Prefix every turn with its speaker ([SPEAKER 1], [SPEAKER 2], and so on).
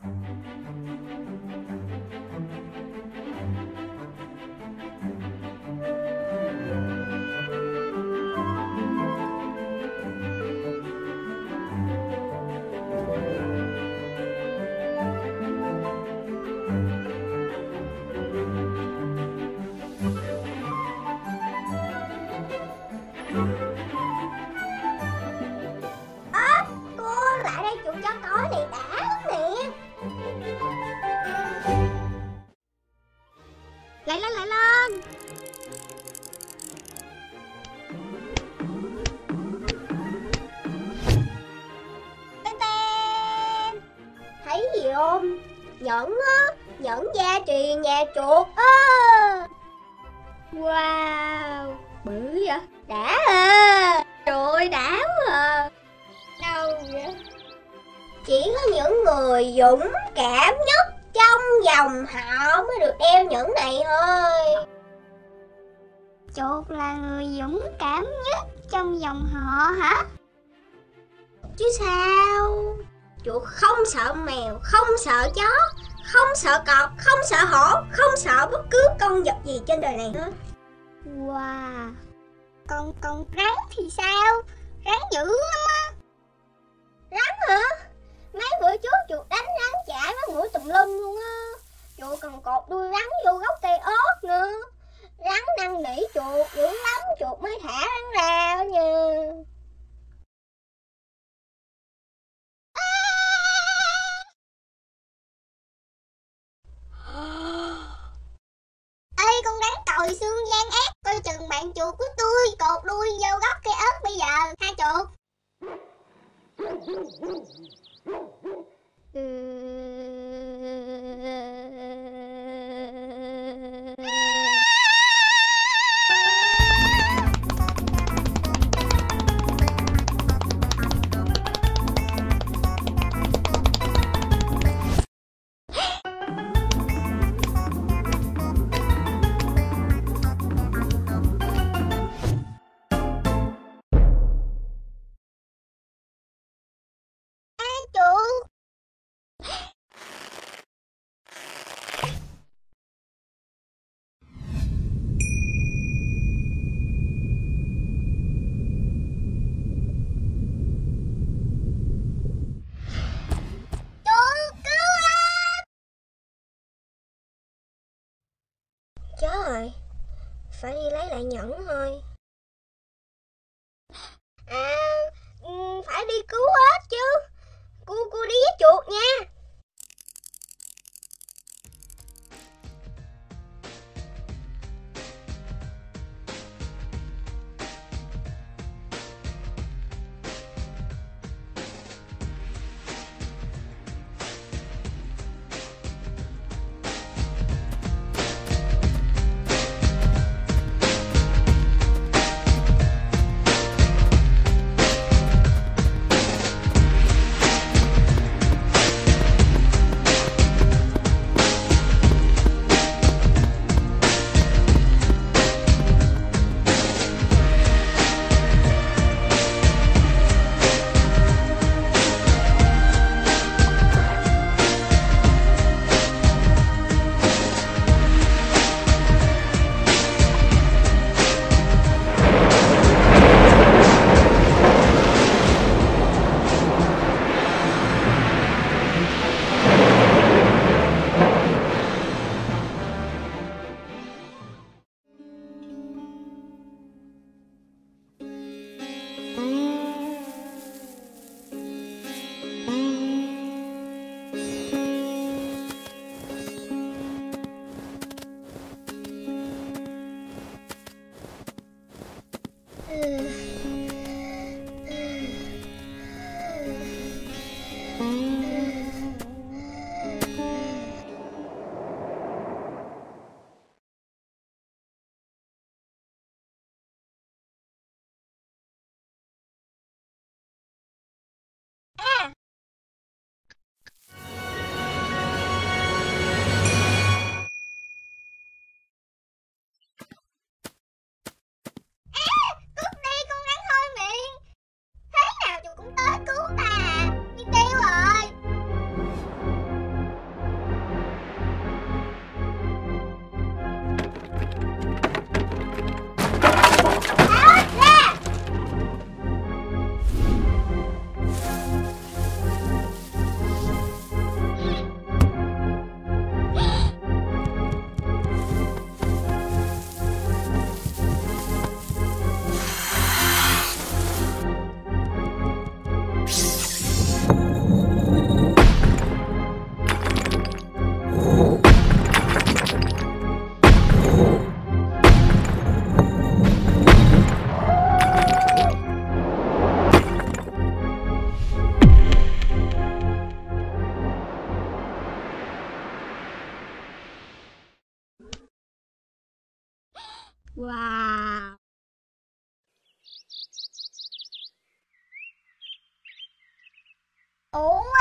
[SPEAKER 1] Cô lại đây chuột chó cối này đã lắm nè. Lại lên, lại lên. Tên tên. Thấy gì không? Nhẫn á, nhẫn gia truyền nhà chuột á. Wow, bự vậy? Đã à. Trời đã quá à. Đâu vậy? Chỉ có những người dũng cảm nhất trong dòng họ mới được đeo nhẫn này thôi.
[SPEAKER 2] Chuột là người dũng cảm nhất trong dòng họ hả?
[SPEAKER 1] Chứ sao? Chuột không sợ mèo, không sợ chó, không sợ cọp, không sợ hổ, không sợ bất cứ con vật gì trên đời này hết.
[SPEAKER 2] Wow. Còn rắn thì sao? Rắn dữ lắm á.
[SPEAKER 1] Rắn hả? Mấy bữa trước chuột đánh rắn chạy mấy mũi tùm lum luôn á. Chuột còn cột đuôi rắn vô gốc cây ớt nữa. Rắn năn nỉ chuột dữ lắm, chuột mới thả rắn ra đó nha.
[SPEAKER 2] Ê con rắn còi xương gian ác, coi chừng bạn chuột của tôi cột đuôi vô gốc cây ớt bây giờ, ha chuột. Chuột.
[SPEAKER 1] Chết rồi, phải đi lấy lại nhẫn thôi. À, phải đi cứu hết chứ. Cô đi với chuột nha. Wow. Ủa,